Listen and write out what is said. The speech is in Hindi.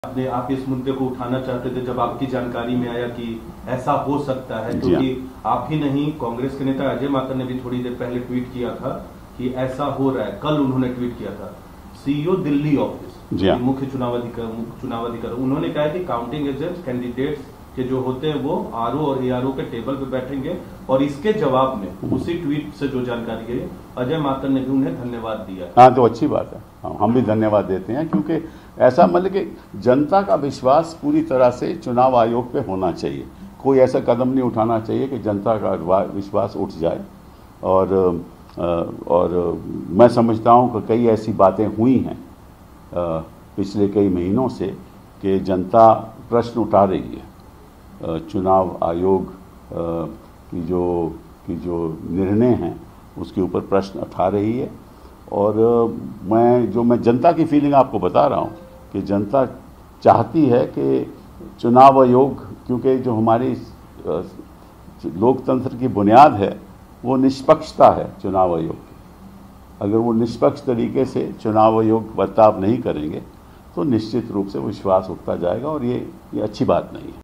आप इस मुद्दे को उठाना चाहते थे जब आपकी जानकारी में आया कि ऐसा हो सकता है, क्योंकि आप ही नहीं, कांग्रेस के नेता अजय माकन ने भी थोड़ी देर पहले ट्वीट किया था कि ऐसा हो रहा है। कल उन्होंने ट्वीट किया था, सीईओ दिल्ली ऑफिस, मुख्य चुनाव अधिकारी, उन्होंने कहा है कि काउंटिंग एजेंट्स कैंडिडेट्स के जो होते हैं वो आरओ और एआरओ के टेबल पे बैठेंगे। और इसके जवाब में उसी ट्वीट से जो जानकारी गई, अजय माकन ने भी उन्हें धन्यवाद दिया। हाँ, तो अच्छी बात है, हम भी धन्यवाद देते हैं, क्योंकि ऐसा मतलब कि जनता का विश्वास पूरी तरह से चुनाव आयोग पे होना चाहिए। कोई ऐसा कदम नहीं उठाना चाहिए कि जनता का विश्वास उठ जाए। और मैं समझता हूँ कि कई ऐसी बातें हुई हैं पिछले कई महीनों से कि जनता प्रश्न उठा रही है। चुनाव आयोग की जो निर्णय हैं उसके ऊपर प्रश्न उठा रही है। और मैं जनता की फीलिंग आपको बता रहा हूँ कि जनता चाहती है कि चुनाव आयोग, क्योंकि जो हमारी लोकतंत्र की बुनियाद है वो निष्पक्षता है चुनाव आयोग की। अगर वो निष्पक्ष तरीके से चुनाव आयोग बर्ताव नहीं करेंगे तो निश्चित रूप से विश्वास उठता जाएगा, और ये अच्छी बात नहीं है।